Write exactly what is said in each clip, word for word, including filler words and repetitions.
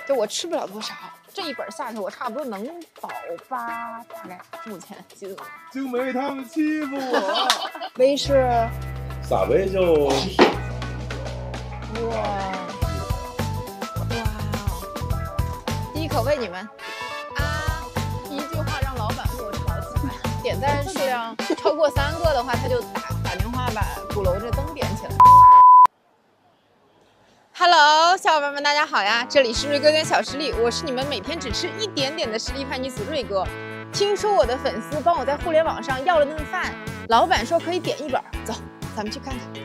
就我吃不了多少，这一本下去我差不多能饱吧，大概目前记得。 京梅他们欺负我， 威是撒威就哇哇，第一口喂你们啊！一句话让老板给我吵起来，点赞数量超过三个的话，他就打打电话把鼓楼这灯点起来。Hello， 小伙伴们，大家好呀！这里是瑞哥点小实力，我是你们每天只吃一点点的实力派女子瑞哥。听说我的粉丝帮我在互联网上要了顿饭，老板说可以点一本，走，咱们去看看。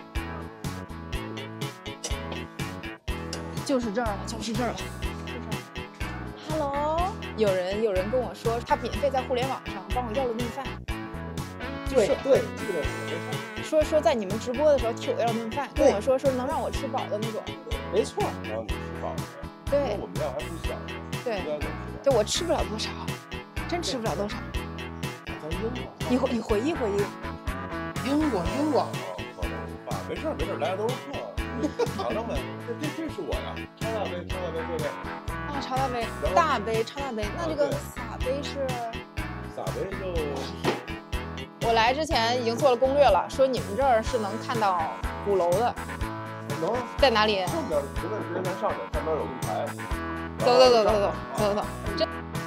就是这儿了，就是这儿了。Hello， 有人有人跟我说他免费在互联网上帮我要了顿饭， 对对，这个没说说在你们直播的时候替我要顿饭，跟我说说能让我吃饱的那种。 没错，让你吃饱的。 对， 我们量还不小。 对，就我吃不了多少，真吃不了多少。 咱英国， 你回你回忆回忆。 英国英国。 啊，没事没事，大家都是客，尝尝呗。这这这是我呀，超大杯，超大杯，对不对？ 啊，超大杯，大杯，超大杯。那这个洒杯是？ 洒杯就。 我来之前已经做了攻略了，说你们这儿是能看到鼓楼的。 能。 在哪里？ 上边直奔直接咱上面，上边有露台。 走走走走走走走走。这。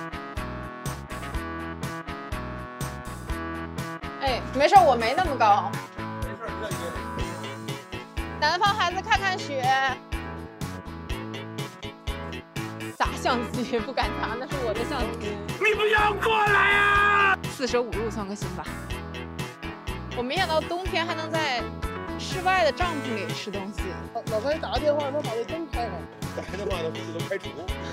哎，没事，我没那么高。 没事，你在这。 南方孩子看看雪。咋相机不敢拿，那是我的相机。 你不要过来啊！ 四舍五入算个心吧。我没想到冬天还能在室外的帐篷里吃东西。 老白打个电话，能把这灯开开。 打个电话，他估计都开除。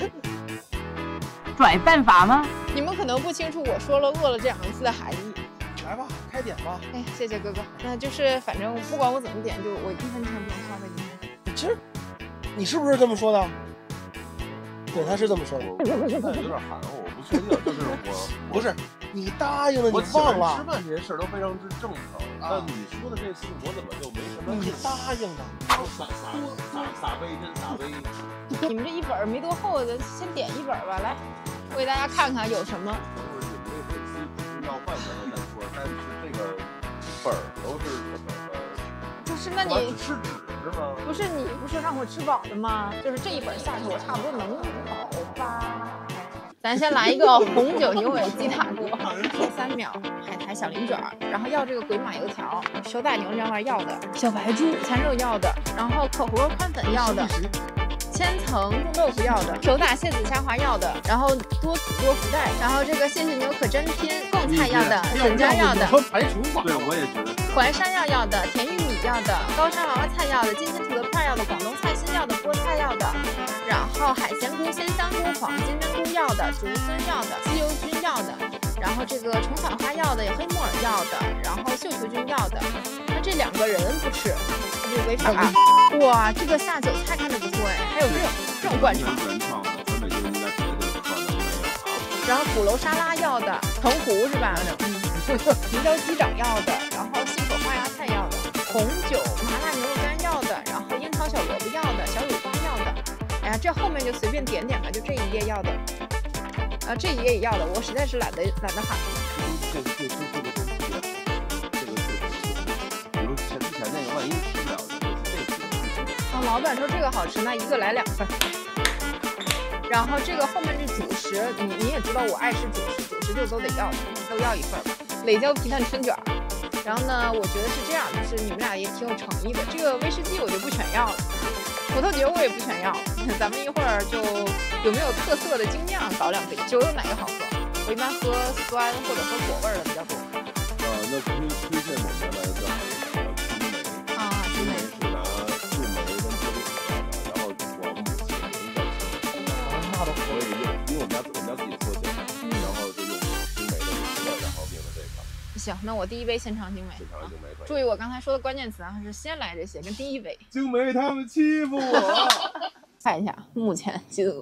拽办法吗？ 你们可能不清楚我说了“饿了”这两个字的含义。 来吧，开点吧。 哎，谢谢哥哥。那就是反正不管我怎么点，就我一分钱不用花在里面。 其实，你是不是这么说的？对，他是这么说的。 我现在有点含糊，我不确定，就是我不是你答应了，你我忘了。 吃饭这些事儿都非常之正常，但你说的这次我怎么就没什么？ 你答应的。 撒撒撒撒杯真撒杯。 你们这一本没多厚，咱先点一本吧，来，我给大家看看有什么。 都是你们这粉丝不是要饭才能再说，但是这个本儿都是什么的？ 就是那你吃纸是吗？ 不是你不是让我吃饱的吗？就是这一本下去，我差不多能饱吧。咱先来一个红酒牛尾鸡塔锅，三秒海苔小零卷，然后要这个鬼马油条，手打牛这玩意要的，小白猪午餐肉要的，然后口活宽粉要的。千层冻豆腐要的，手打蟹子虾滑要的，然后多子多福袋，然后这个谢谢牛可真拼贡菜要的，粉浆要的， 排除法。 对，我也觉得。 淮山药要的，甜玉米要的，高山娃娃菜要的，金金土豆片要的，广东菜心要的，菠菜要的，然后海鲜菇、鲜香菇、黄金针菇要的，竹荪要的，鸡油菌要的，然后这个虫草花要的，黑木耳要的，然后绣球菌要的。那这两个人不吃，这就违法。哇，这个下酒菜看着不错哎，还有这种这种灌肠。 原创的，咱北京应该别的可能没有啊。 然后鼓楼沙拉要的，藤壶是吧？嗯，明椒鸡掌要的，然后杏口花芽菜要的，红酒麻辣牛肉干要的，然后樱桃小萝卜要的，小柳花要的。哎呀，这后面就随便点点吧，就这一页要的，啊，这一页也要的，我实在是懒得懒得喊。 这个这这这个东西特别好，这个是，比如前之前那个万一吃不了，这个这个。 啊，老板说这个好吃，那一个来两份。然后这个后面这主食，你你也知道我爱吃主食，主食就都得要，都要一份吧。累椒皮蛋春卷，然后呢，我觉得是这样，就是你们俩也挺有诚意的。这个威士忌我就不全要了，葡萄酒我也不全要，咱们一会儿就有没有特色的精酿搞两杯。酒有哪个好喝？我一般喝酸或者喝果味的比较多。 呃，那推推荐我们来的叫啊，青梅。 是拿树莓跟玻璃水的，然后我母亲的名字。 那都所以用，因为我们家我们家自己做酒， 嗯， 然后就用青梅的名字，然后命的这个。 行，那我第一杯先尝精美。 先尝精美可以。 注意我刚才说的关键词啊，是先来这些，跟第一杯。 精梅他们欺负我。 看一下目前金额。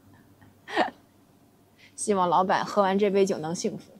希望老板喝完这杯酒能幸福。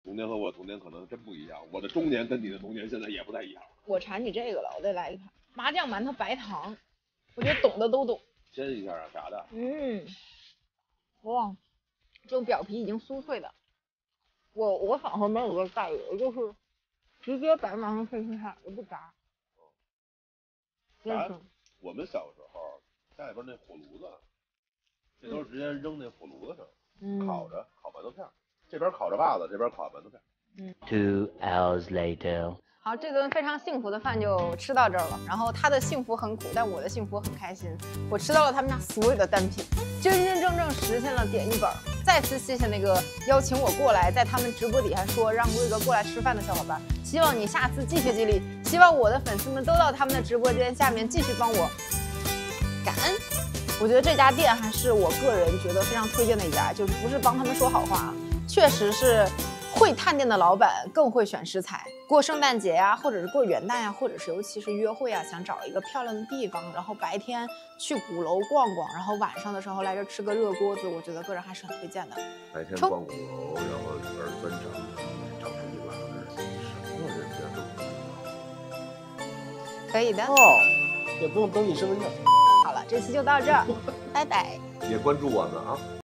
童年和我童年可能真不一样，我的中年跟你的童年现在也不太一样。 我馋你这个了，我再来一盘麻酱馒头白糖，我觉得懂的都懂。 煎一下啊啥的。 嗯，哇，这种表皮已经酥脆的，我我反而没有个盖我就是直接白馒头配青菜，也不炸。真是。 我们小时候家里边那火炉子，这都是直接扔那火炉子上， 嗯、 烤着烤馒头片，这边烤着袜子，这边烤馒头片。 嗯。 Two hours later. 好，这顿非常幸福的饭就吃到这儿了。然后他的幸福很苦，但我的幸福很开心。我吃到了他们家所有的单品，真真正正实现了点一本。再次谢谢那个邀请我过来，在他们直播底下说让贵哥过来吃饭的小伙伴。希望你下次继续激励，希望我的粉丝们都到他们的直播间下面继续帮我感恩。我觉得这家店还是我个人觉得非常推荐的一家，就是不是帮他们说好话，确实是。会探店的老板更会选食材，过圣诞节呀、啊，或者是过元旦呀、啊，或者是尤其是约会啊，想找一个漂亮的地方，然后白天去鼓楼逛逛，然后晚上的时候来这吃个热锅子，我觉得个人还是很推荐的。 白天逛鼓楼，然后里边专长长出一栏，什么人家都可以的哦，也不用登记身份证。 好了，这期就到这儿，拜拜。 也关注我们啊。